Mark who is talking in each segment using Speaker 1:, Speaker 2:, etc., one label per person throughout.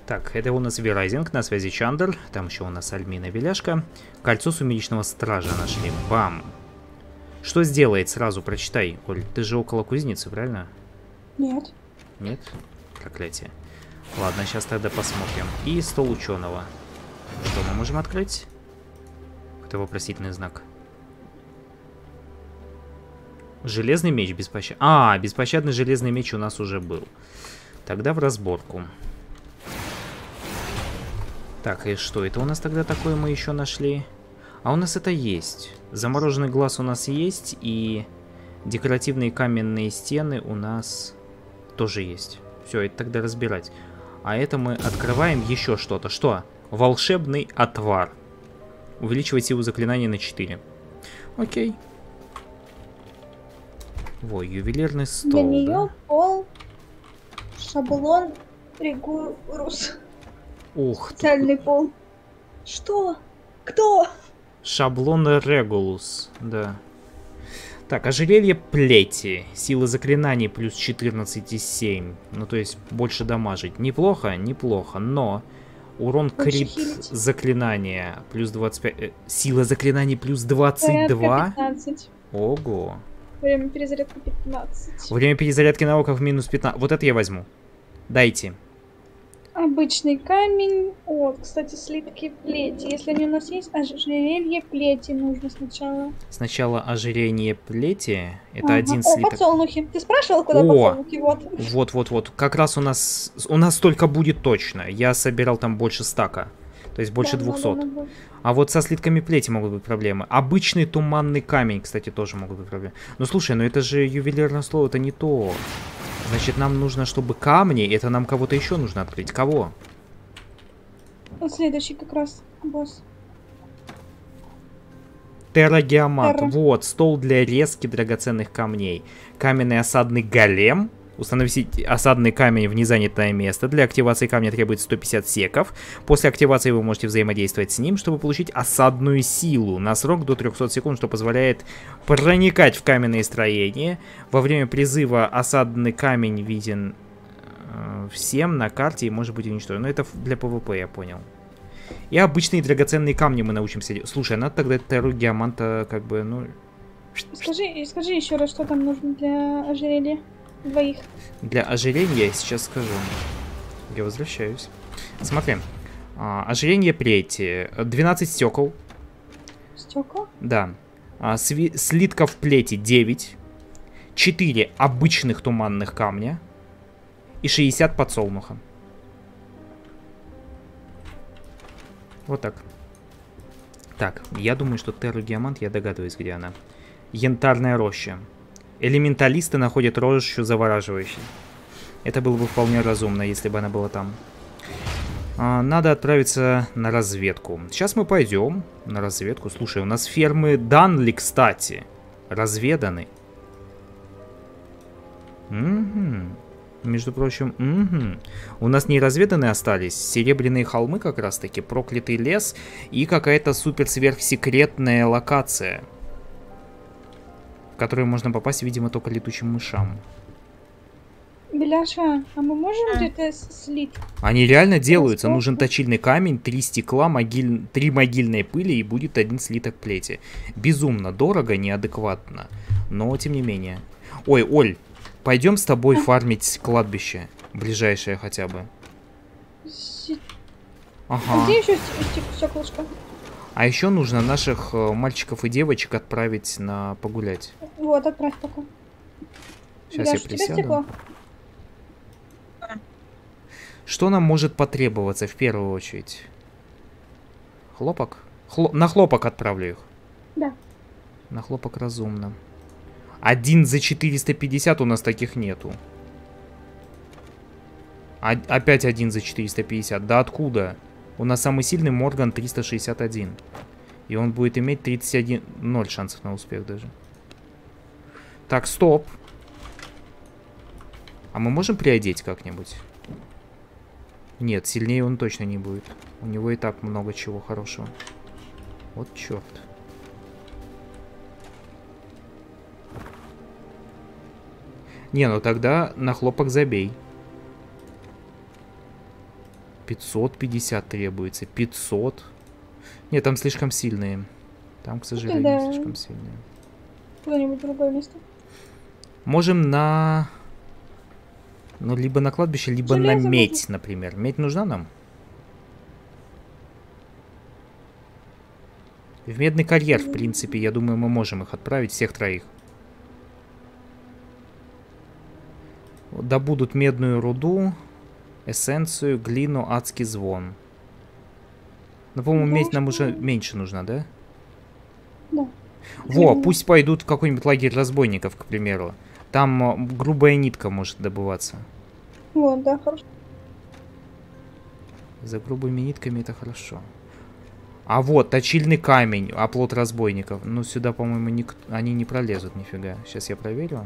Speaker 1: Так, это у нас Верайзинг, на связи Чандр. Там еще у нас Альмина Беляшка. Кольцо сумеречного стража нашли. Бам! Что сделает? Сразу прочитай. Оль, ты же около кузницы, правильно?
Speaker 2: Нет.
Speaker 1: Нет? Проклятие. Ладно, сейчас тогда посмотрим. И стол ученого. Что мы можем открыть? Это вопросительный знак. Железный меч беспощадный. А, беспощадный железный меч у нас уже был. Тогда в разборку. Так, и что это у нас тогда такое мы еще нашли? А у нас это есть. Замороженный глаз у нас есть. И декоративные каменные стены у нас тоже есть. Все, это тогда разбирать. А это мы открываем еще что-то. Что? Волшебный отвар. Увеличивать силу заклинания на 4. Окей. Во, ювелирный стол.
Speaker 2: Для нее
Speaker 1: да?
Speaker 2: пол шаблон регурус.
Speaker 1: Ух,
Speaker 2: Специальный пол. Что? Кто?
Speaker 1: шаблон Регулус, да. Так, ожерелье плети. Сила заклинаний плюс 14,7. Ну, то есть, больше дамажить. Неплохо, неплохо, но урон крит заклинания плюс 25. Сила заклинаний плюс 22.
Speaker 2: 15.
Speaker 1: Ого.
Speaker 2: Время перезарядки 15.
Speaker 1: Время перезарядки навыков минус 15. Вот это я возьму. Дайте.
Speaker 2: Обычный камень. О, кстати, слитки плети. Если они у нас есть, ожерелье плети нужно сначала.
Speaker 1: Сначала ожерелье плети. Это один
Speaker 2: О,
Speaker 1: слиток.
Speaker 2: подсолнухи. Ты спрашивал, куда
Speaker 1: О!
Speaker 2: подсолнухи? Вот.
Speaker 1: Вот. Как раз у нас столько будет точно. Я собирал там больше стака. То есть больше 200. А вот со слитками плети могут быть проблемы. Обычный туманный камень, кстати, тоже могут быть проблемы. Ну слушай, ну это же ювелирное слово, это не то. Значит, нам нужно, чтобы камни, это нам кого-то еще нужно открыть. Кого?
Speaker 2: Вот следующий как раз босс.
Speaker 1: Террагеомант.
Speaker 2: Терра.
Speaker 1: Вот, стол для резки драгоценных камней. Каменный осадный голем. Установить осадный камень в незанятое место. Для активации камня требуется 150 секов. После активации вы можете взаимодействовать с ним, чтобы получить осадную силу на срок до 300 секунд, что позволяет проникать в каменные строения. Во время призыва осадный камень виден всем на карте и может быть уничтожен. Но это для ПВП, я понял. И обычные драгоценные камни мы научимся делать. Слушай, надо тогда Терру Геоманта как бы, ну...
Speaker 2: Скажи еще раз, что там нужно для ожерелья. Двоих.
Speaker 1: Для ожерелья я сейчас скажу. Я возвращаюсь. Смотри. Ожерелье плети. 12 стекол.
Speaker 2: Стекол?
Speaker 1: Да. Слитков плети 9. 4 обычных туманных камня. И 60 подсолнуха. Вот так. Так, я думаю, что Терра Геомант, я догадываюсь, где она. Янтарная роща. Элементалисты находят рощу завораживающей. Это было бы вполне разумно, если бы она была там. Надо отправиться на разведку. Сейчас мы пойдем на разведку. Слушай, у нас фермы Данли, кстати, разведаны. Между прочим, у нас не разведаны остались серебряные холмы как раз таки, проклятый лес и какая-то супер-сверхсекретная локация, в которую можно попасть, видимо, только летучим мышам.
Speaker 2: Беляша, а мы можем где-то слить?
Speaker 1: Они реально делаются. Нужен точильный камень, 3 стекла, 3 могильной пыли и будет 1 слиток плети. Безумно дорого, неадекватно, но тем не менее. Ой, Оль, пойдем с тобой фармить кладбище. Ближайшее хотя бы. Ага.
Speaker 2: А где еще стеклышко?
Speaker 1: А еще нужно наших мальчиков и девочек отправить на погулять.
Speaker 2: Вот, отправь пока.
Speaker 1: Сейчас я присяду. Что нам может потребоваться в первую очередь? Хлопок? На хлопок отправлю их.
Speaker 2: Да.
Speaker 1: На хлопок разумно. 1 за 450 у нас таких нету. Опять 1 за 450. Да откуда? У нас самый сильный Морган 361. И он будет иметь 31... 0 шансов на успех даже. Так, стоп. А мы можем приодеть как-нибудь? Нет, сильнее он точно не будет. У него и так много чего хорошего. Вот черт. Не, ну тогда на хлопок забей. 550 требуется. 500. Нет, там слишком сильные. Там, к сожалению,
Speaker 2: да.
Speaker 1: слишком сильные.
Speaker 2: Куда-нибудь в другое место.
Speaker 1: Можем на... Ну, либо на кладбище, либо на
Speaker 2: Железо
Speaker 1: медь,
Speaker 2: можно.
Speaker 1: например. Медь нужна нам? В медный карьер, в принципе, я думаю, мы можем их отправить, всех троих. Добудут медную руду, эссенцию, глину, адский звон. Ну, по-моему, медь нам уже меньше нужна, да?
Speaker 2: Да.
Speaker 1: Во, пусть пойдут в какой-нибудь лагерь разбойников, к примеру. Там грубая нитка может добываться.
Speaker 2: Вот, да, хорошо.
Speaker 1: За грубыми нитками это хорошо. А вот, точильный камень, оплот разбойников. Ну, сюда, по-моему, они не пролезут, нифига. Сейчас я проверю.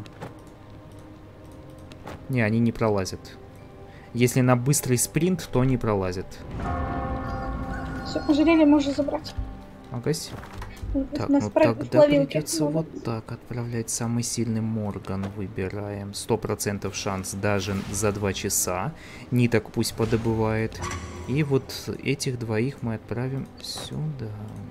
Speaker 1: Не, они не пролазят. Если на быстрый спринт, то не пролазят.
Speaker 2: Все, ожерелье можно забрать.
Speaker 1: Агась. Так,
Speaker 2: Нас
Speaker 1: ну тогда
Speaker 2: словилки
Speaker 1: придется
Speaker 2: могут.
Speaker 1: вот так отправлять. Самый сильный Морган выбираем. 100% шанс даже за 2 часа. Ниток пусть подобывает. И вот этих двоих мы отправим сюда.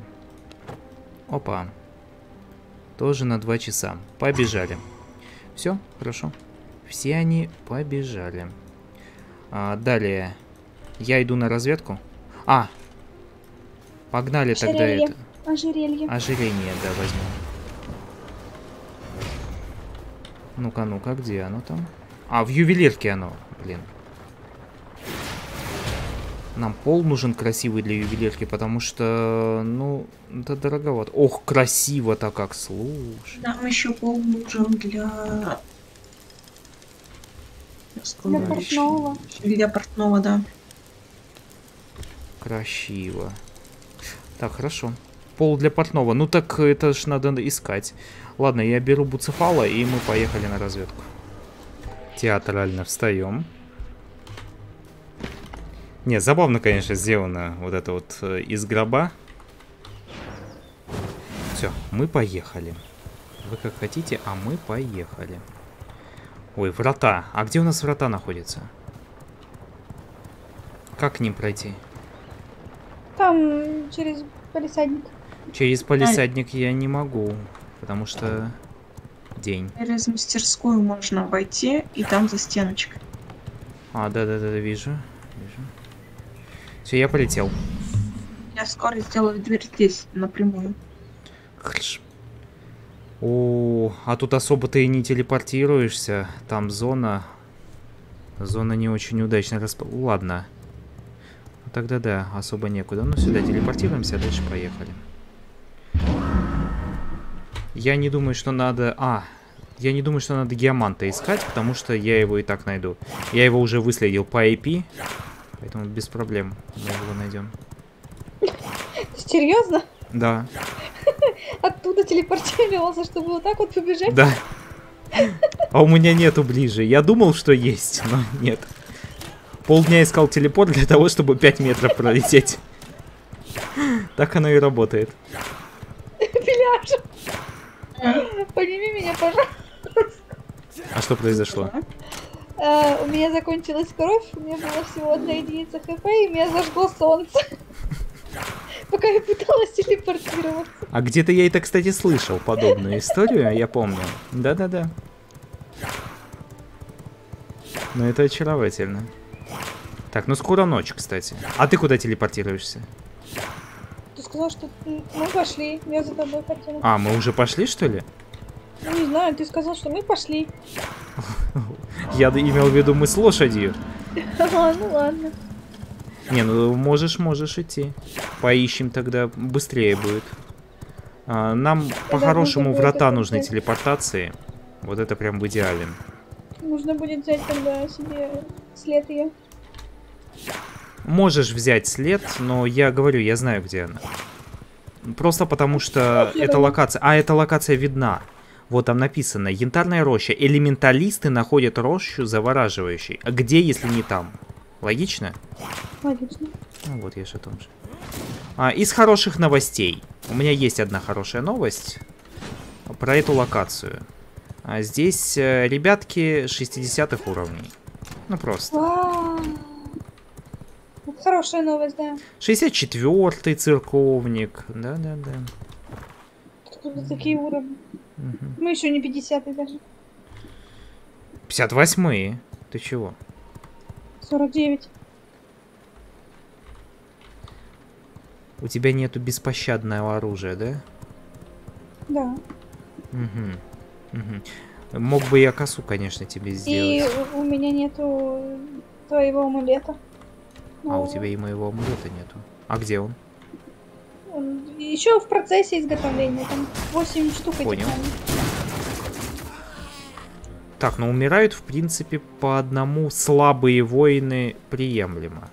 Speaker 1: Опа. Тоже на 2 часа. Побежали. Все, хорошо. Все они побежали. Далее. Я иду на разведку. Погнали тогда это.
Speaker 2: Ожерелье.
Speaker 1: Ожерелье, да, возьму. Ну-ка, ну-ка, где оно там? В ювелирке оно, блин. Нам пол нужен красивый для ювелирки, потому что, ну, это дороговато. Ох, красиво-то как, слушай.
Speaker 3: Нам еще пол нужен для...
Speaker 2: Для портного.
Speaker 3: Для портного, да.
Speaker 1: Красиво. Так, хорошо. Пол для портного. Ну так это ж надо искать. Ладно, я беру Буцефала, и мы поехали на разведку. Театрально встаем. Не, забавно, конечно, сделано вот это вот из гроба. Все, мы поехали. Вы как хотите, а мы поехали. Ой, врата. А где у нас врата находятся? Как к ним пройти?
Speaker 2: Там через палисадник.
Speaker 1: Через палисадник я не могу, потому что день.
Speaker 3: Через мастерскую можно обойти, и там за стеночкой.
Speaker 1: Да-да-да, вижу. Все, я полетел.
Speaker 3: Я скоро сделаю дверь здесь, напрямую.
Speaker 1: Хорошо. А тут особо ты и не телепортируешься. Там зона. Зона не очень удачно Ладно. Тогда да, особо некуда. Ну, сюда телепортируемся, а дальше поехали. Я не думаю, что надо... Я не думаю, что надо геоманта искать, потому что я его и так найду. Я его уже выследил по IP, поэтому без проблем мы его найдем.
Speaker 2: Серьезно?
Speaker 1: Да.
Speaker 2: Оттуда телепортировался, чтобы вот так вот побежать?
Speaker 1: Да. А у меня нету ближе. Я думал, что есть, но нет. Полдня искал телепорт для того, чтобы 5 метров пролететь. Так оно и работает.
Speaker 2: Беляша, подними меня, пожалуйста.
Speaker 1: А что произошло?
Speaker 2: У меня закончилась кровь, у меня было всего 1 единица хп, и меня зажгло солнце. Пока я пыталась телепортироваться.
Speaker 1: А где-то я это, кстати, слышал подобную историю, я помню. Да-да-да. Но это очаровательно. Так, ну скоро ночь, кстати. А ты куда телепортируешься?
Speaker 2: Ты сказал, что мы пошли, я за тобой хотела.
Speaker 1: Мы уже пошли, что ли?
Speaker 2: Ну, не знаю, ты сказал, что мы пошли.
Speaker 1: Я имел в виду, мы с лошадью.
Speaker 2: Ну ладно.
Speaker 1: Не, ну можешь идти. Поищем тогда, быстрее будет. Нам по-хорошему врата нужны телепортации. Вот это прям в идеале.
Speaker 2: Нужно будет взять тогда себе след ее.
Speaker 1: Можешь взять след, но я говорю, я знаю, где она. Просто потому что эта локация... эта локация видна. Вот там написано, янтарная роща. Элементалисты находят рощу завораживающей. А где, если не там? Логично?
Speaker 2: Логично.
Speaker 1: Ну вот, я же о том же. Из хороших новостей. У меня есть одна хорошая новость про эту локацию. Здесь ребятки 60-х уровней. Ну просто.
Speaker 2: Это хорошая новость, да.
Speaker 1: 64-й церковник. Да-да-да.
Speaker 2: Тут такие уровни.
Speaker 1: Мгм.
Speaker 2: Мы еще не 50-й даже.
Speaker 1: 58-й. Ты чего?
Speaker 2: 49.
Speaker 1: У тебя нету беспощадного оружия, да?
Speaker 2: Да.
Speaker 1: Угу. Угу. Мог бы я косу, конечно, тебе сделать.
Speaker 2: И у меня нету твоего амулета.
Speaker 1: А у тебя и моего амулета нету. А где он?
Speaker 2: Еще в процессе изготовления. Там 8 штук этих
Speaker 1: Понял.
Speaker 2: камней.
Speaker 1: Так, но умирают, в принципе, по одному слабые воины приемлемо.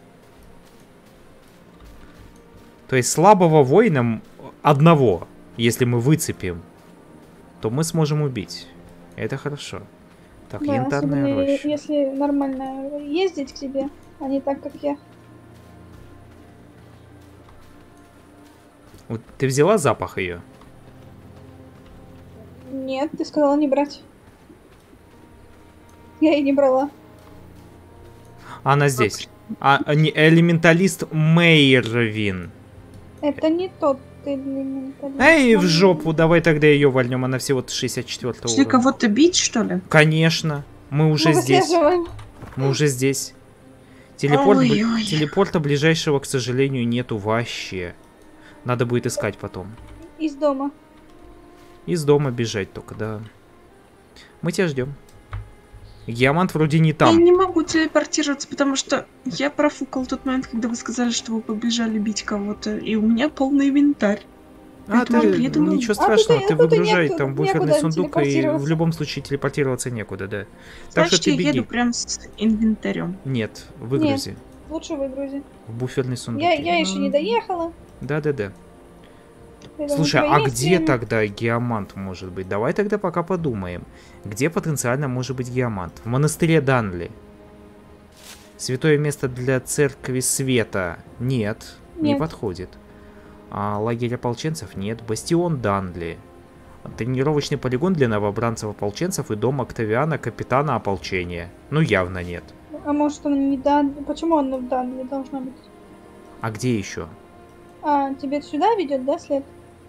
Speaker 1: То есть слабого воина одного, если мы выцепим, то мы сможем убить. Это хорошо. Так,
Speaker 2: Да,
Speaker 1: янтарная
Speaker 2: особенно
Speaker 1: роща.
Speaker 2: если нормально ездить к тебе, а не так, как я.
Speaker 1: Вот ты взяла запах ее?
Speaker 2: Нет, ты сказала не брать. Я и не брала.
Speaker 1: Она здесь. Не, элементалист Мейрвин.
Speaker 2: Это не тот элементалист.
Speaker 1: Эй, в жопу, давай тогда ее вольнем. Она всего 64
Speaker 3: Шли
Speaker 1: уровня.
Speaker 3: кого-то бить, что ли?
Speaker 1: Конечно. Мы уже
Speaker 2: Мы
Speaker 1: здесь.
Speaker 2: выслеживаем.
Speaker 1: Мы уже здесь.
Speaker 3: Ой-ой.
Speaker 1: Телепорта ближайшего, к сожалению, нету вообще. Надо будет искать потом.
Speaker 2: Из дома.
Speaker 1: Из дома бежать только, да. Мы тебя ждем. Геомант вроде не
Speaker 3: Я
Speaker 1: там.
Speaker 3: не могу телепортироваться, потому что я профукал тот момент, когда вы сказали, что вы побежали бить кого-то, и у меня полный инвентарь.
Speaker 1: А,
Speaker 3: Поэтому
Speaker 1: ты,
Speaker 3: я думаю,
Speaker 1: ничего
Speaker 2: а
Speaker 1: страшного,
Speaker 2: тут
Speaker 1: ты
Speaker 2: некуда,
Speaker 1: выгружай там буферный
Speaker 2: некуда
Speaker 1: сундук, и в
Speaker 2: телепортироваться.
Speaker 1: любом случае телепортироваться некуда, да. Так
Speaker 3: Значит,
Speaker 1: что ты
Speaker 3: я
Speaker 1: беги.
Speaker 3: еду прям с инвентарем.
Speaker 1: Нет, выгрузи.
Speaker 2: Лучше выгрузи.
Speaker 1: В буферный сундук.
Speaker 2: Я еще не доехала.
Speaker 1: Да-да-да.
Speaker 2: поэтому
Speaker 1: Слушай,
Speaker 2: у тебя
Speaker 1: а
Speaker 2: есть
Speaker 1: где
Speaker 2: время.
Speaker 1: тогда геомант может быть? Давай тогда пока подумаем. Где потенциально может быть геомант? В монастыре Данли. Святое место для церкви света. Нет, не
Speaker 2: Нет.
Speaker 1: подходит. А лагерь ополченцев? Нет. Бастион Данли. Тренировочный полигон для новобранцев-ополченцев и дом Октавиана, капитана ополчения. Ну, явно нет.
Speaker 2: А может он не дан... Почему он в Данле должна быть?
Speaker 1: А где еще?
Speaker 2: А, тебе сюда ведет, да, след?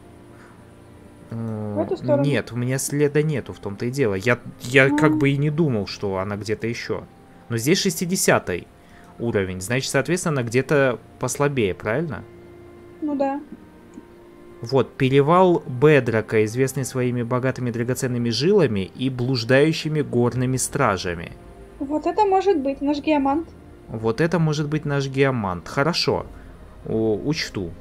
Speaker 2: В эту сторону?
Speaker 1: Нет, у меня следа нету, в том-то и дело. Я как бы и не думал, что она где-то еще. Но здесь 60-й уровень, значит, соответственно, где-то послабее, правильно?
Speaker 2: Ну да.
Speaker 1: Вот, перевал Бедрока, известный своими богатыми драгоценными жилами и блуждающими горными стражами.
Speaker 2: Вот это может быть наш геомант.
Speaker 1: Вот это может быть наш геомант. Хорошо, учту.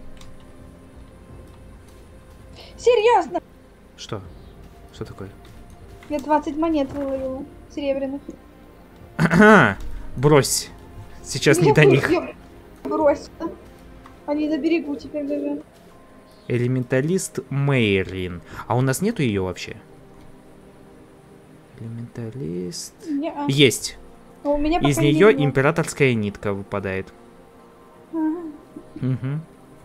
Speaker 2: Серьезно!
Speaker 1: Что? Что такое?
Speaker 2: Я 20 монет выловила. Серебряных.
Speaker 1: Брось. Сейчас не
Speaker 2: Я
Speaker 1: до них.
Speaker 2: Брось. Они на берегу теперь даже.
Speaker 1: Элементалист Мейрин. А у нас нету ее вообще? Элементалист...
Speaker 2: Не-а.
Speaker 1: Есть.
Speaker 2: А у меня
Speaker 1: Из
Speaker 2: пока не
Speaker 1: нее
Speaker 2: было.
Speaker 1: императорская нитка выпадает.
Speaker 2: Ага.
Speaker 1: Угу.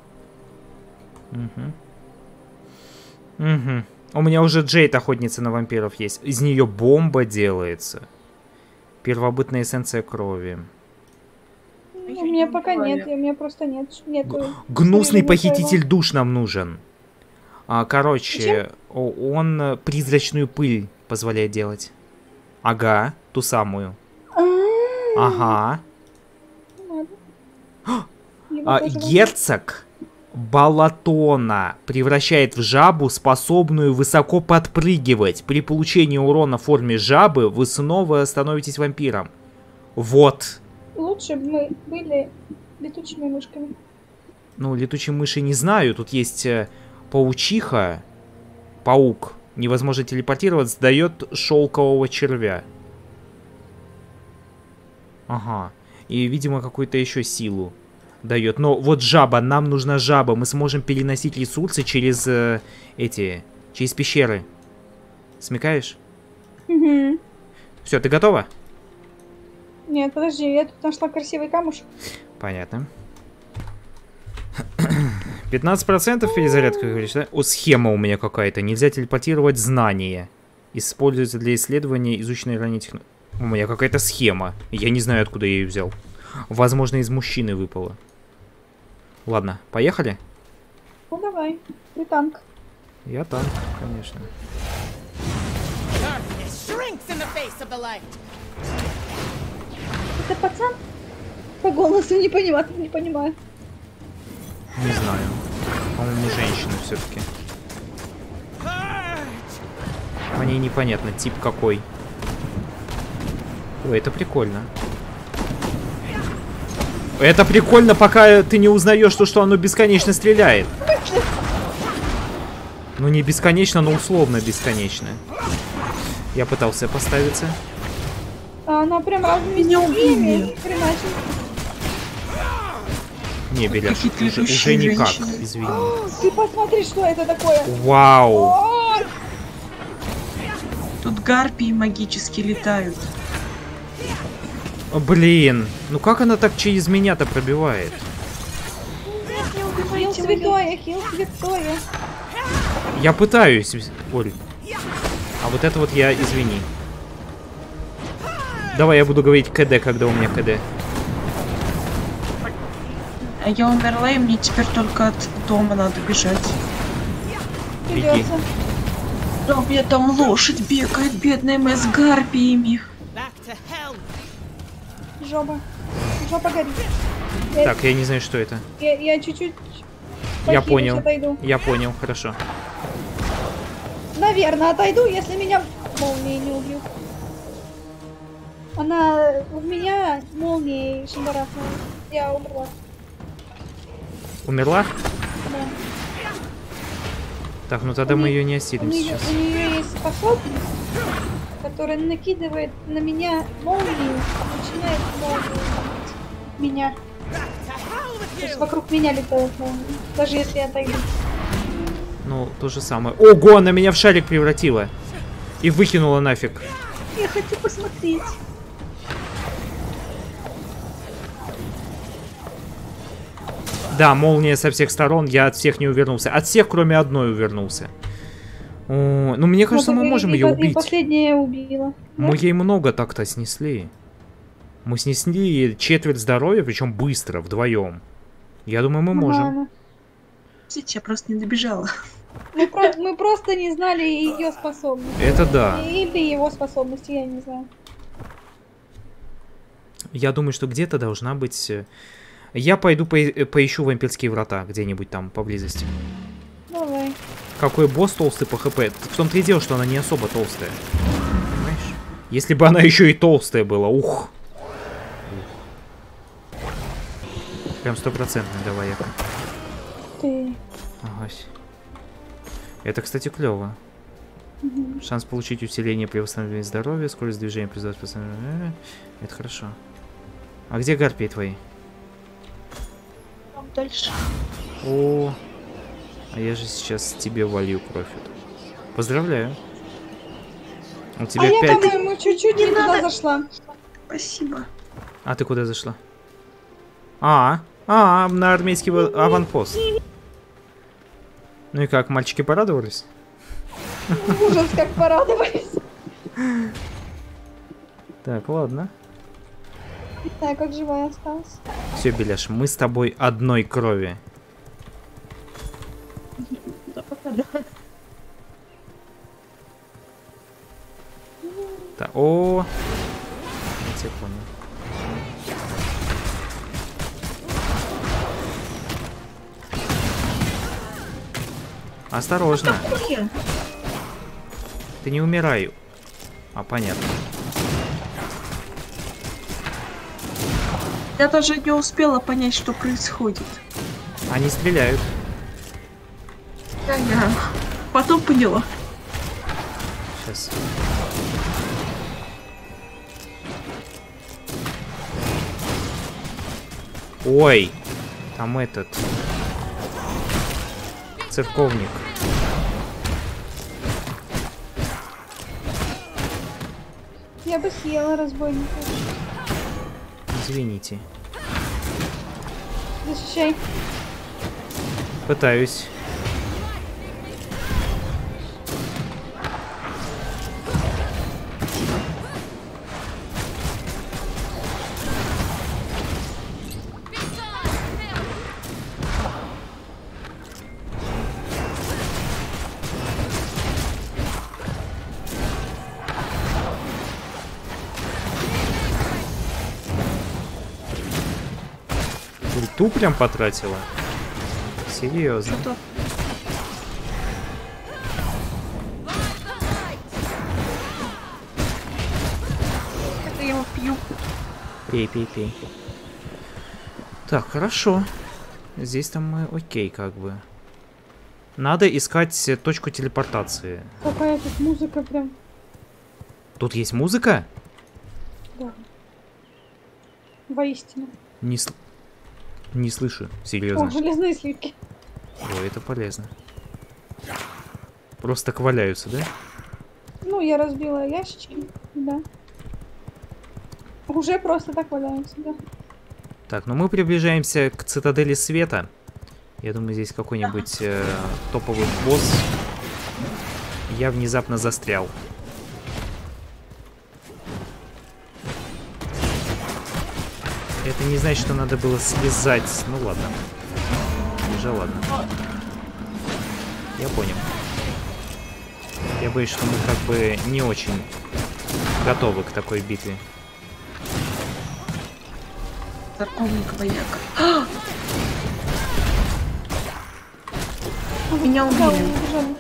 Speaker 1: Угу. Угу. У меня уже Джейд, охотница на вампиров, есть. Из нее бомба делается. Первобытная эссенция крови.
Speaker 2: У меня пока нет, у меня просто нету.
Speaker 1: Гнусный
Speaker 2: Своего.
Speaker 1: похититель душ нам нужен. Короче, он призрачную пыль позволяет делать. Ага, ту самую. Ага.
Speaker 2: Его тоже
Speaker 1: Герцог Балатона превращает в жабу, способную высоко подпрыгивать. При получении урона в форме жабы вы снова становитесь вампиром. Вот.
Speaker 2: Лучше бы мы были летучими мышками.
Speaker 1: Ну, летучие мыши не знаю. Тут есть паучиха. Паук. Невозможно телепортироваться. Дает шелкового червя. Ага. И, видимо, какую-то еще силу дает. Но вот жаба. Нам нужна жаба. Мы сможем переносить ресурсы через через пещеры. Смекаешь?
Speaker 2: Угу.
Speaker 1: Все, ты готова?
Speaker 2: Нет, подожди, я тут нашла красивый камушек.
Speaker 1: Понятно. 15% перезарядка, говоришь, да? О, схема у меня какая-то. Нельзя телепортировать знания. Используется для исследования изученной ранее технологии. У меня какая-то схема. Я не знаю, откуда я ее взял. Возможно, из мужчины выпало. Ладно, поехали?
Speaker 2: Ну давай, ты танк.
Speaker 1: Я танк, конечно.
Speaker 2: Это пацан? По голосу не понимаю, не понимаю.
Speaker 1: Не знаю. По-моему, женщина все-таки. По ней непонятно, тип какой. Ой, это прикольно. Это прикольно, пока ты не узнаешь, что оно бесконечно стреляет. Ну не бесконечно, но условно бесконечно. Я пытался поставиться.
Speaker 2: А она прям разными стихиями хреначит.
Speaker 1: Не, Беляш,
Speaker 3: Какие-то
Speaker 1: уже
Speaker 3: идущие
Speaker 1: никак,
Speaker 3: женщины.
Speaker 1: извини.
Speaker 2: Ты посмотри, что это такое.
Speaker 1: Вау!
Speaker 2: Ой,
Speaker 3: Тут гарпии магически летают.
Speaker 1: Блин, ну как она так через меня-то пробивает?
Speaker 2: хил святое, хил святое.
Speaker 1: Я пытаюсь, Оль. А вот это вот я, извини. Давай я буду говорить КД, когда у меня КД.
Speaker 3: А я умерла, и мне теперь только от дома надо бежать.
Speaker 1: Беги.
Speaker 2: Придется.
Speaker 3: Да, у меня там лошадь бегает, бедная моя, с гарпиями.
Speaker 2: Жопа. Жопа горит.
Speaker 1: Так, я не знаю, что это.
Speaker 2: Я чуть-чуть
Speaker 1: Я
Speaker 2: похилюсь,
Speaker 1: понял.
Speaker 2: отойду.
Speaker 1: Я понял, хорошо.
Speaker 2: Наверное, отойду, если меня молнией не убьют. Она в меня молнией шандарахнула. Я умерла.
Speaker 1: Умерла?
Speaker 2: Да.
Speaker 1: Так, ну тогда мы ее не осилим
Speaker 2: У
Speaker 1: сейчас.
Speaker 2: нее есть способность, которая накидывает на меня молнию, начинает молнию меня. То есть вокруг меня летают молнии, даже если я отойду.
Speaker 1: Ну, то же самое. Ого, она меня в шарик превратила. И выкинула нафиг.
Speaker 2: Я хочу посмотреть.
Speaker 1: Да, молния со всех сторон, я от всех не увернулся. От всех, кроме одной, увернулся. О, ну, мне кажется,
Speaker 2: Вот
Speaker 1: мы можем
Speaker 2: и
Speaker 1: ее
Speaker 2: И
Speaker 1: убить.
Speaker 2: последняя убила.
Speaker 1: Мы ей много так-то снесли. Мы снесли ей четверть здоровья, причем быстро, вдвоем. Я думаю, мы можем.
Speaker 2: Нормально.
Speaker 3: Видите, я просто не добежала.
Speaker 2: Мы просто не знали ее способности.
Speaker 1: Это да.
Speaker 2: Или его способности, я не знаю.
Speaker 1: Я думаю, что где-то должна быть... Я пойду поищу вампирские врата где-нибудь там поблизости.
Speaker 2: Давай.
Speaker 1: Какой босс толстый по хп? В том-то и дело, что она не особо толстая. Понимаешь? Если бы она еще и толстая была, ух. Прям стопроцентный, давай я.
Speaker 2: Ты.
Speaker 1: Ага. Это, кстати, клево.
Speaker 2: Угу.
Speaker 1: Шанс получить усиление при восстановлении здоровья, скорость движения при 20%. Это хорошо. А где гарпии твои?
Speaker 3: Там дальше.
Speaker 1: О, а я же сейчас тебе волью кровь. Поздравляю. У тебя
Speaker 2: А я,
Speaker 1: 5...
Speaker 2: по-моему, чуть-чуть не туда
Speaker 3: надо.
Speaker 2: зашла.
Speaker 3: Спасибо.
Speaker 1: А ты куда зашла? На армейский аванпост. Ну и как, мальчики порадовались?
Speaker 2: Ужас, как порадовались.
Speaker 1: Так, ладно.
Speaker 2: Так, как живая осталась.
Speaker 1: Все, Беляш, мы с тобой одной крови. Так, о, я тебя понял. Осторожно. Ты не умирай. А, понятно.
Speaker 3: Я даже не успела понять, что происходит.
Speaker 1: Они стреляют.
Speaker 3: Я потом поняла.
Speaker 1: Сейчас. Ой, там этот церковник.
Speaker 2: Я бы съела разбойника.
Speaker 1: Извините.
Speaker 2: Защищай.
Speaker 1: Пытаюсь. Ульту прям потратила? Серьезно.
Speaker 3: Что-то. Это я его пью.
Speaker 1: Пей, пей, пей. Так, хорошо. Здесь-то мы окей, как бы. Надо искать точку телепортации.
Speaker 2: Какая тут музыка прям.
Speaker 1: Тут есть музыка?
Speaker 2: Да. Воистину.
Speaker 1: Не слышу,
Speaker 2: О,
Speaker 1: серьезно.
Speaker 2: железные слитки.
Speaker 1: Ой, это полезно. Просто так валяются, да?
Speaker 2: Ну, я разбила ящички, да. Уже просто так валяются, да.
Speaker 1: Так, ну мы приближаемся к цитадели света. Я думаю, здесь какой-нибудь топовый босс. Я внезапно застрял. Это не значит, что надо было слезать. Ну ладно. Уже ладно. Я понял. Я боюсь, что мы как бы не очень готовы к такой битве.
Speaker 3: Церковник вояка. Меня
Speaker 2: Да,
Speaker 3: убили.
Speaker 2: убежали.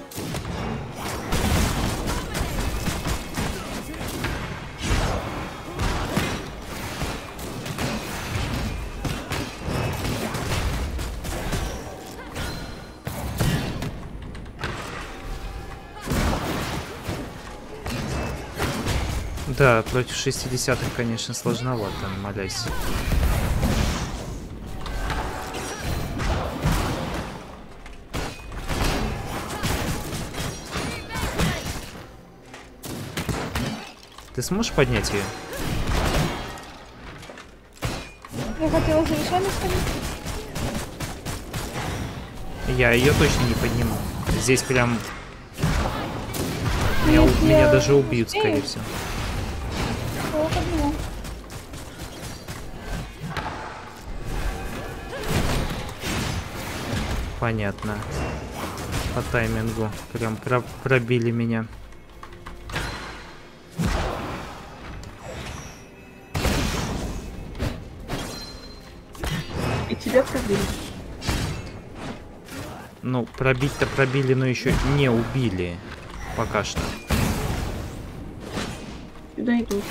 Speaker 1: Да, против 60-х, конечно, сложновато, молясь. Ты сможешь поднять ее?
Speaker 2: Я хотела за вещами сходить.
Speaker 1: Я ее точно не подниму. Здесь прям...
Speaker 2: Если
Speaker 1: Меня
Speaker 2: я
Speaker 1: даже убьют,
Speaker 2: успею,
Speaker 1: скорее всего.
Speaker 2: то я подниму.
Speaker 1: Понятно. По таймингу. Прям пробили меня.
Speaker 3: И тебя пробили.
Speaker 1: Ну, пробить-то пробили, но еще не убили. Пока что.
Speaker 3: Сюда идут.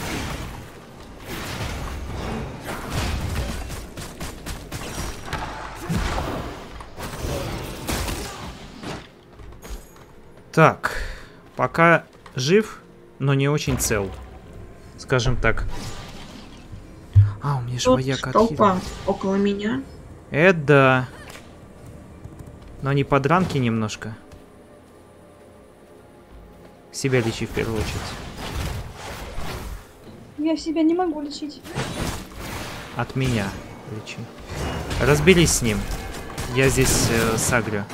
Speaker 1: Так. Пока жив, но не очень цел. Скажем так. А, у меня же
Speaker 3: Тут
Speaker 1: вояка
Speaker 3: толпа
Speaker 1: отхилила.
Speaker 3: около меня.
Speaker 1: Да. Но они подранки немножко. Себя лечи в первую очередь.
Speaker 2: Я себя не могу лечить.
Speaker 1: От меня лечи. Разберись с ним. Я здесь сагрю.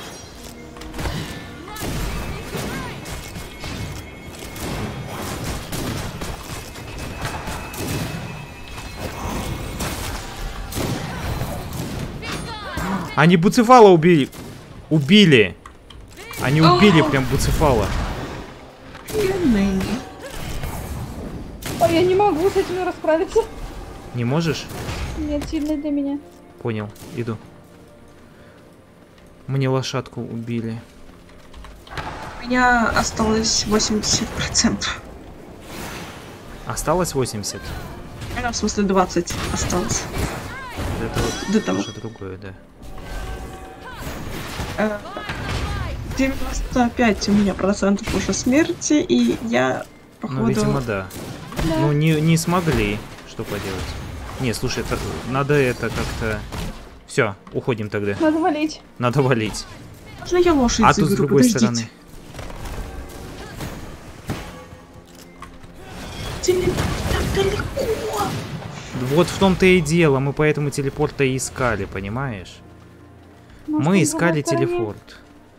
Speaker 1: Они Буцефала убили. Убили. Они убили прям Буцефала.
Speaker 3: Бедный.
Speaker 2: Ой, я не могу с этим расправиться.
Speaker 1: Не можешь?
Speaker 2: Нет, сильно для меня.
Speaker 1: Понял, иду. Мне лошадку убили.
Speaker 3: У меня осталось 80%.
Speaker 1: Осталось 80.
Speaker 3: В смысле 20 осталось.
Speaker 1: Это вот
Speaker 3: До того.
Speaker 1: уже другое, да.
Speaker 3: 95 у меня процентов уже смерти, и я, походу...
Speaker 1: Ну, видимо, да.
Speaker 2: Да.
Speaker 1: Ну, не смогли. Что поделать? Не, слушай, надо это как-то... Все, уходим тогда.
Speaker 2: Надо валить.
Speaker 1: Надо валить.
Speaker 3: Можно я лошадь
Speaker 1: А тут с
Speaker 3: заберу?
Speaker 1: другой
Speaker 3: Подождите.
Speaker 1: стороны.
Speaker 3: Так далеко.
Speaker 1: Вот в том-то и дело. Мы поэтому телепорта и искали, понимаешь?
Speaker 2: Может,
Speaker 1: Мы
Speaker 2: на
Speaker 1: искали
Speaker 2: другой стороне?
Speaker 1: телепорт.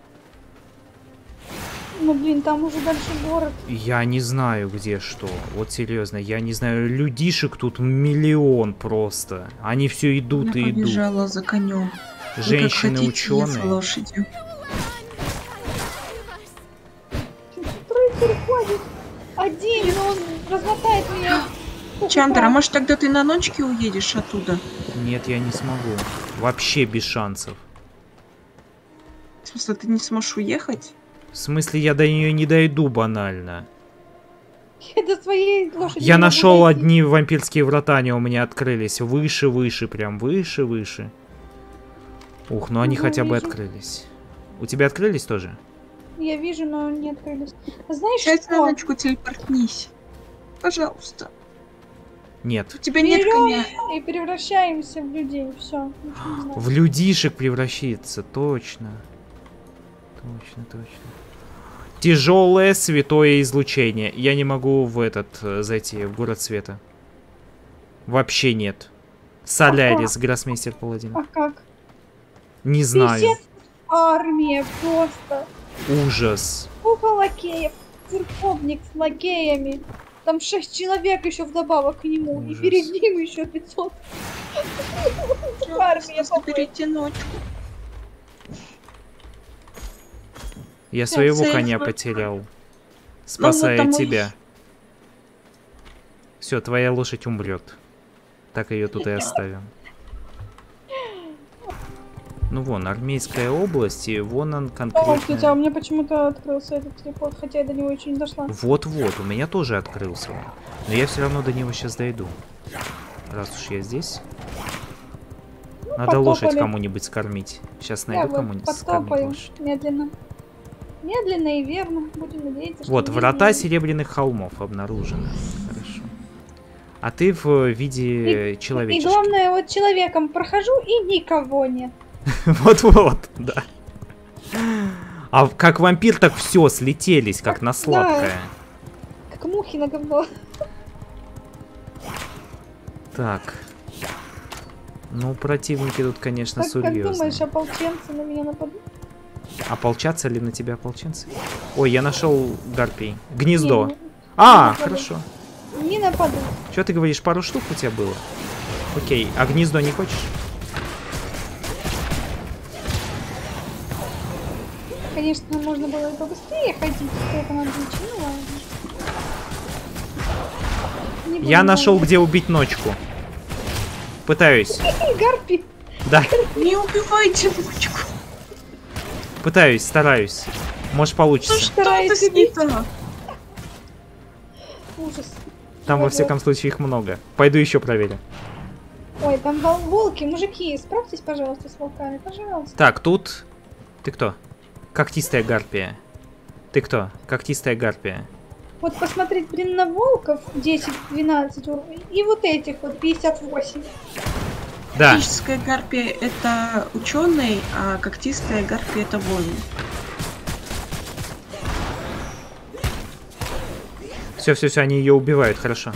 Speaker 2: Ну, блин, там уже дальше город.
Speaker 1: Я не знаю, где что. Вот серьезно, я не знаю. Людишек тут миллион просто. Они все идут
Speaker 3: Я
Speaker 1: и идут.
Speaker 3: побежала за конем.
Speaker 1: Женщины,
Speaker 3: Я с
Speaker 1: ученые.
Speaker 3: лошадью.
Speaker 2: Что происходит? Один, но он размотает меня.
Speaker 3: Чандра, может тогда ты на ночке уедешь оттуда?
Speaker 1: Нет, я не смогу. Вообще без шансов.
Speaker 3: В смысле, ты не сможешь уехать?
Speaker 1: В смысле, я до нее не дойду банально.
Speaker 2: Я до своей лошади
Speaker 1: Я
Speaker 2: не могу
Speaker 1: нашел
Speaker 2: дойти.
Speaker 1: одни вампирские врата, они у меня открылись. Выше, выше, прям выше, выше. Ух, ну они
Speaker 2: Ага,
Speaker 1: хотя бы
Speaker 2: вижу.
Speaker 1: открылись. У тебя открылись тоже?
Speaker 2: Я вижу, но не открылись. А знаешь
Speaker 3: Сядь на
Speaker 2: что?
Speaker 3: ночку, телепортнись. Пожалуйста.
Speaker 1: Нет.
Speaker 3: У тебя нет
Speaker 2: Берем
Speaker 3: коня.
Speaker 2: и превращаемся в людей. Все.
Speaker 1: В людишек превращится, точно. Точно, точно. Тяжелое святое излучение. Я не могу в этот зайти, в город света. Вообще нет. Солярис, гроссмейстер паладин.
Speaker 2: А как?
Speaker 1: Не знаю.
Speaker 2: Писец, армия просто.
Speaker 1: Ужас.
Speaker 2: Сколько лакеев. Церковник с лакеями. Там 6 человек еще вдобавок к нему. И
Speaker 1: Ужас.
Speaker 2: перед ним еще 500. Армия
Speaker 3: Просто
Speaker 2: помыть.
Speaker 3: берите ночку.
Speaker 1: Я своего
Speaker 3: сейф,
Speaker 1: коня
Speaker 3: но-
Speaker 1: потерял. Спасая
Speaker 3: там и-
Speaker 1: тебя. Все, твоя лошадь умрет. Так ее тут и оставим. Ну вон, армейская область, и вон он
Speaker 2: О, кстати, а у
Speaker 1: конкретно.
Speaker 2: меня почему-то открылся этот телепорт, хотя я до него еще не дошла.
Speaker 1: Вот-вот, у меня тоже открылся он. Но я все равно до него сейчас дойду. Раз уж я здесь. Надо
Speaker 2: потопали.
Speaker 1: лошадь кому-нибудь скормить. Сейчас
Speaker 2: Я
Speaker 1: найду
Speaker 2: вот
Speaker 1: кому-нибудь скормить
Speaker 2: подтопаю
Speaker 1: лошадь.
Speaker 2: медленно. Медленно и верно. Будем надеяться, что
Speaker 1: Вот,
Speaker 2: не
Speaker 1: врата
Speaker 2: медленно.
Speaker 1: серебряных холмов обнаружены. Хорошо. А ты в виде
Speaker 2: И
Speaker 1: человечешки.
Speaker 2: главное, вот человеком прохожу и никого нет.
Speaker 1: Вот-вот, да. А как вампир, так все, слетелись, как на сладкое.
Speaker 2: Как мухи на говно.
Speaker 1: Так. Ну, противники тут, конечно,
Speaker 2: Как думаешь,
Speaker 1: серьезные.
Speaker 2: ополченцы на меня нападут?
Speaker 1: Ополчатся ли на тебя ополченцы? Ой, я нашел гарпий. Гнездо.
Speaker 2: Не,
Speaker 1: А,
Speaker 2: нападут.
Speaker 1: хорошо.
Speaker 2: не нападут.
Speaker 1: Что ты говоришь, пару штук у тебя было? Окей, а гнездо не хочешь?
Speaker 2: Конечно, можно было и побыстрее ходить, это надо идти, ну ладно. Не
Speaker 1: Я
Speaker 2: буду
Speaker 1: нашел,
Speaker 2: говорить.
Speaker 1: где убить ночку. Пытаюсь.
Speaker 2: Гарпи!
Speaker 1: Да,
Speaker 3: Не убивайте ночку.
Speaker 1: пытаюсь, стараюсь. Может,
Speaker 3: Ну
Speaker 1: получится.
Speaker 3: что ты
Speaker 2: Стараюсь
Speaker 3: с ней так?
Speaker 2: Ужас.
Speaker 1: Там, во
Speaker 2: Вот,
Speaker 1: всяком случае, их много. Пойду еще проверю.
Speaker 2: Ой, там волки, мужики, справьтесь, пожалуйста, с волками, пожалуйста.
Speaker 1: Так, тут... Ты кто? Когтистая гарпия. Ты кто? Когтистая гарпия.
Speaker 2: Вот посмотреть, блин, на волков 10-12 уровней, и вот этих вот 58.
Speaker 1: Да,
Speaker 3: Магическая гарпия это ученый, а когтистая гарпия это воин.
Speaker 1: все, они ее убивают, хорошо.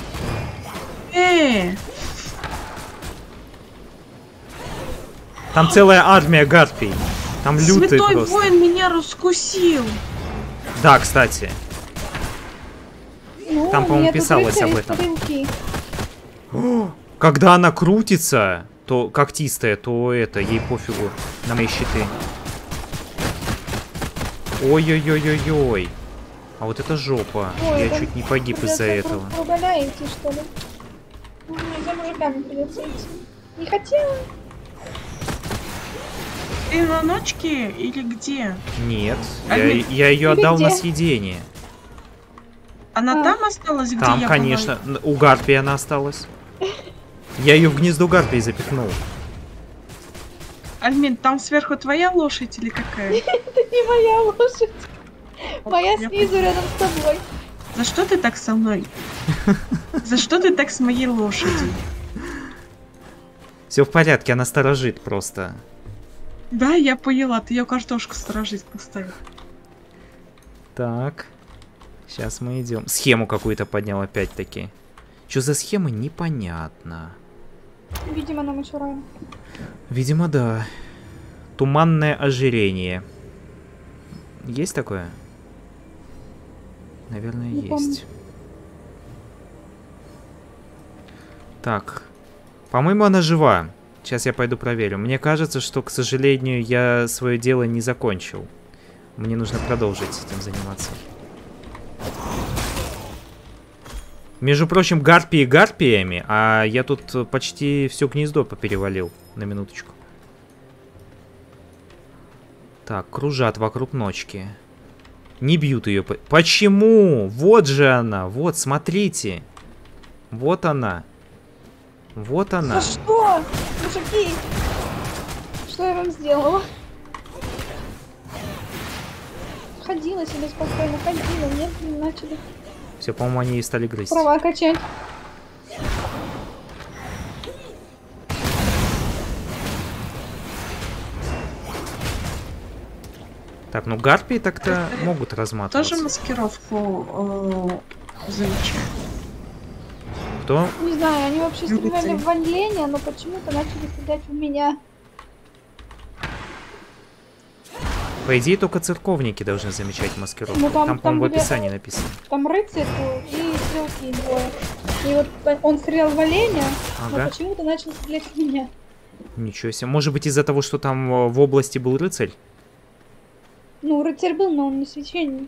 Speaker 1: Там целая армия гарпий. Там лютые
Speaker 3: Святой
Speaker 1: просто.
Speaker 3: воин меня раскусил.
Speaker 1: Да, кстати.
Speaker 2: Ну,
Speaker 1: Там, по-моему,
Speaker 2: мне тут
Speaker 1: писалось
Speaker 2: рыцари
Speaker 1: об
Speaker 2: из
Speaker 1: этом.
Speaker 2: тарелки.
Speaker 1: Когда она крутится, то когтистая, то это, ей пофигу на мои щиты. Ой-ой-ой-ой-ой. А вот это жопа.
Speaker 2: Ой,
Speaker 1: Я
Speaker 2: это
Speaker 1: чуть не погиб
Speaker 2: придётся
Speaker 1: из-за этого.
Speaker 2: кругаля идти, что ли? Ну, за мужиками придется идти. Не хотела.
Speaker 3: Ты на ночке или где?
Speaker 1: Нет,
Speaker 3: Альмин,
Speaker 1: я ее
Speaker 2: тебе
Speaker 1: отдал на
Speaker 2: где?
Speaker 1: съедение.
Speaker 3: Она
Speaker 2: А.
Speaker 3: там осталась, где
Speaker 1: Там,
Speaker 3: я
Speaker 1: конечно, у гарпии она осталась. Я ее в гнездо гарпии запихнул.
Speaker 3: была? Альмин, там сверху твоя лошадь или какая?
Speaker 2: Это не моя лошадь. Моя
Speaker 3: Я
Speaker 2: снизу рядом с тобой.
Speaker 3: За что ты так со мной? За что ты так с моей лошадью?
Speaker 1: Все в порядке, она сторожит просто.
Speaker 3: Да, я поняла, ты ее картошку сторожить поставил.
Speaker 1: Так. Сейчас мы идем. Схему какую-то поднял опять-таки. Что за схема, непонятно.
Speaker 2: Видимо, нам еще рано.
Speaker 1: Видимо, да. Туманное ожирение. Есть такое? Наверное,
Speaker 2: Не помню.
Speaker 1: есть. Так. По-моему, она жива. Сейчас я пойду проверю. Мне кажется, что, к сожалению, я свое дело не закончил. Мне нужно продолжить этим заниматься. Между прочим, гарпии гарпиями, а я тут почти все гнездо поперевалил. На минуточку. Так, кружат вокруг ночки. Не бьют ее. Почему? Вот же она. Вот, смотрите. Вот она. Вот она.
Speaker 2: За что? Мужики! Что я вам сделала? Ходила себе спокойно, ходила, нет, не начали
Speaker 1: Все, по-моему, они и стали грызть.
Speaker 2: права качать.
Speaker 1: Так, ну гарпии так-то могут разматываться.
Speaker 3: Тоже маскировку замечаю.
Speaker 1: Кто?
Speaker 2: Не знаю, они вообще стреляли
Speaker 3: Рыцарь.
Speaker 2: в Ван Леня, но почему-то начали стрелять в меня.
Speaker 1: По идее, только церковники должны замечать маскировку.
Speaker 2: Ну,
Speaker 1: там,
Speaker 2: там
Speaker 1: по-моему, в
Speaker 2: были-
Speaker 1: описании написано.
Speaker 2: Там рыцарь был и стрелки двое. И вот он стрелял в оленя,
Speaker 1: Ага.
Speaker 2: но почему-то начал стрелять в меня.
Speaker 1: Ничего себе. Может быть, из-за того, что там в области был рыцарь?
Speaker 2: Ну, рыцарь был, но он не священник.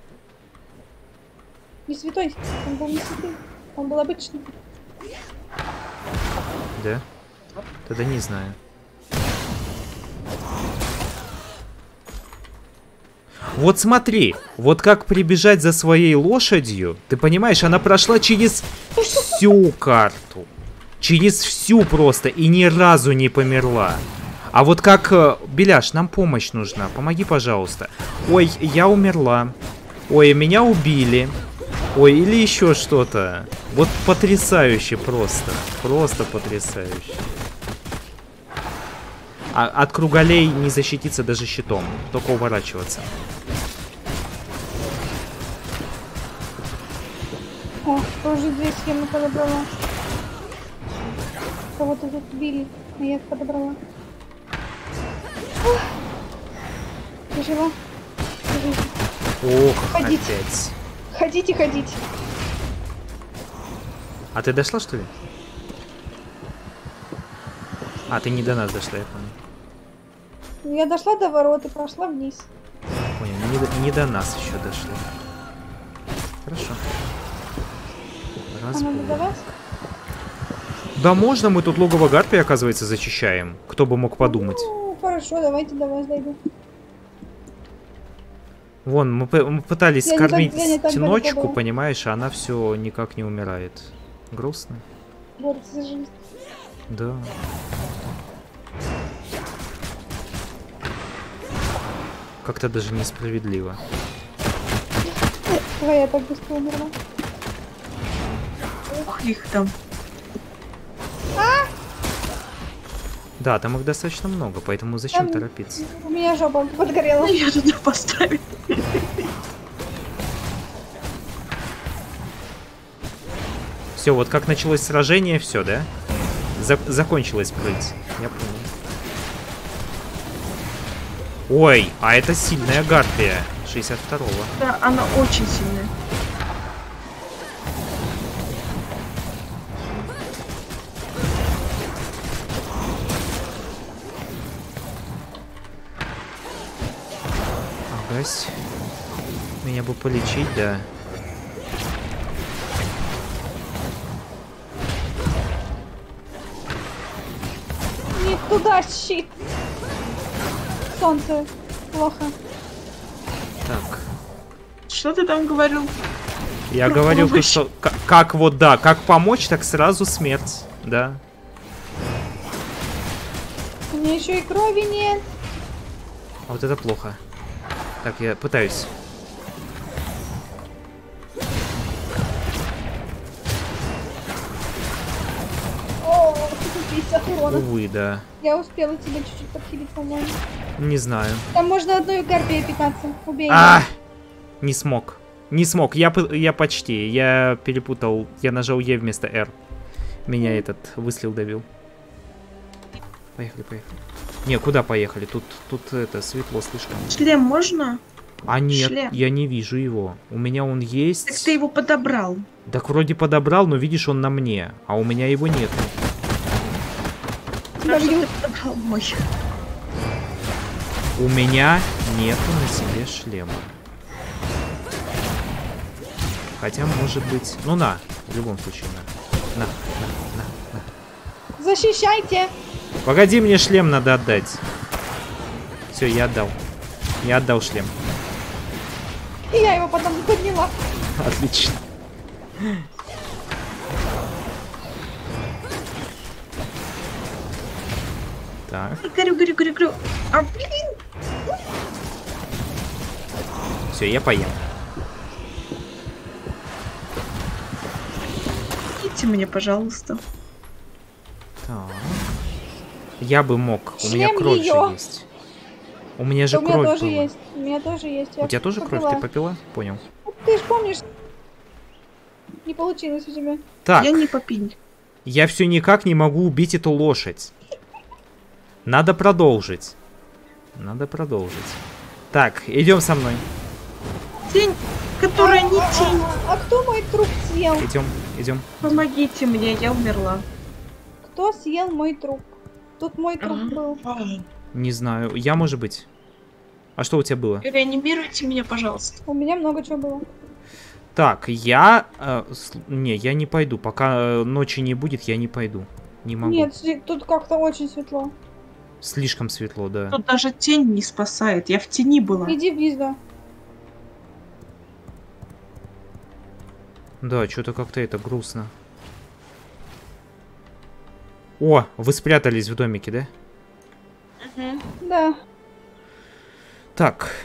Speaker 2: Не святой, он был не святой. Он был обычный.
Speaker 1: Да? Тогда не знаю. Вот смотри, вот как прибежать за своей лошадью, ты понимаешь, она прошла через всю карту. Через всю просто и ни разу не померла. А вот как... Беляш, нам помощь нужна, помоги, пожалуйста. Ой, я умерла. Ой, меня убили. Ой, или еще что-то. Вот потрясающе просто. Просто потрясающе. А от круголей не защититься даже щитом. Только уворачиваться.
Speaker 2: О, тоже две схемы подобрала. Кого-то тут били, а я их подобрала. Ух. Ты жива? Ты жива.
Speaker 1: Ох,
Speaker 2: Ходить.
Speaker 1: опять.
Speaker 2: Ходите, ходите.
Speaker 1: А ты дошла, что ли? А, ты не до нас дошла, я понял.
Speaker 2: Я дошла до ворот и пошла вниз.
Speaker 1: Понял, не до нас еще дошли. Хорошо.
Speaker 2: А надо до вас?
Speaker 1: Да можно, мы тут логово гарпии, оказывается, зачищаем. Кто бы мог подумать.
Speaker 2: Ну, хорошо, давайте до вас дойду.
Speaker 1: Вон, мы пытались
Speaker 2: Я не
Speaker 1: скормить
Speaker 2: так- я не так далеко
Speaker 1: ночку,
Speaker 2: была.
Speaker 1: понимаешь, а она все никак не умирает. Грустно.
Speaker 2: Борется за жизнь.
Speaker 1: Да. Как-то даже несправедливо.
Speaker 2: Твоя так быстро умерла.
Speaker 3: Ух, их там.
Speaker 1: Да, там их достаточно много, поэтому зачем
Speaker 2: Там-
Speaker 1: торопиться?
Speaker 2: У меня жопа подгорела.
Speaker 3: Я туда поставил.
Speaker 1: Все, вот как началось сражение, все, да? Закончилось прыть. Я понял. Ой, а это сильная гарпия. 62-го.
Speaker 3: Да, она очень сильная.
Speaker 1: Агась. Меня бы полечить, да.
Speaker 2: Не туда щит. Солнце. Плохо.
Speaker 1: Так.
Speaker 3: Что ты там говорил?
Speaker 1: Я
Speaker 3: Про
Speaker 1: говорил, то,
Speaker 3: помощь.
Speaker 1: что как вот, да, как помочь, так сразу смерть. Да.
Speaker 2: У меня еще и крови нет.
Speaker 1: А вот это плохо. Так, я пытаюсь.
Speaker 2: О, 50 урона.
Speaker 1: Увы, да.
Speaker 2: Я успела тебя чуть-чуть подхилить, по-моему.
Speaker 1: Не знаю.
Speaker 2: Там можно одной гарпией питаться. Убей.
Speaker 1: А! Не смог. Не смог. Я почти. Я перепутал. Я нажал Е вместо Р. Меня этот выстрел давил. Поехали, поехали. Не, куда поехали? Тут это светло слишком.
Speaker 3: Шлем можно?
Speaker 1: А нет,
Speaker 3: Шлем.
Speaker 1: я не вижу его. У меня он есть.
Speaker 3: Так ты его подобрал.
Speaker 1: Так вроде подобрал, но видишь, он на мне. А у меня его нет.
Speaker 3: Хорошо, ты подобрал мой.
Speaker 1: У меня нету на себе шлема. Хотя, может быть... Ну, на. В любом случае, на. На.
Speaker 2: Защищайте!
Speaker 1: Погоди, мне шлем надо отдать. Все, я отдал. Я отдал шлем.
Speaker 2: И я его потом подняла.
Speaker 1: Отлично. Так.
Speaker 3: Горю. А, блин!
Speaker 1: Все, я поем.
Speaker 3: Идите мне, пожалуйста.
Speaker 1: Так. Я бы мог. У меня
Speaker 2: Шлем
Speaker 1: кровь
Speaker 2: её.
Speaker 1: же есть. У меня же
Speaker 2: У меня
Speaker 1: кровь
Speaker 2: тоже
Speaker 1: была.
Speaker 2: есть. У меня тоже есть.
Speaker 1: У тебя тоже кровь? Ты попила? Понял.
Speaker 2: Ты ж помнишь? Не получилось у тебя.
Speaker 1: Так,
Speaker 3: Я не попить.
Speaker 1: я все никак не могу убить эту лошадь. Надо продолжить. Надо продолжить. Так, идем со мной.
Speaker 3: Тень, которая не тень.
Speaker 2: А кто мой труп съел?
Speaker 1: Идем.
Speaker 3: Помогите мне, я умерла.
Speaker 2: Кто съел мой труп? Тут мой труп был.
Speaker 1: Не знаю. Я, может быть. А что у тебя было?
Speaker 3: Реанимируйте меня, пожалуйста.
Speaker 2: У меня много чего было.
Speaker 1: Так, я... не, я не пойду. Пока ночи не будет, я не пойду. Не могу.
Speaker 2: Нет, тут как-то очень светло.
Speaker 1: Слишком светло, да.
Speaker 3: Тут даже тень не спасает. Я в тени была.
Speaker 2: Иди в гнездо.
Speaker 1: Да, что-то как-то это грустно. О, вы спрятались в домике, да?
Speaker 2: Да.
Speaker 1: Так,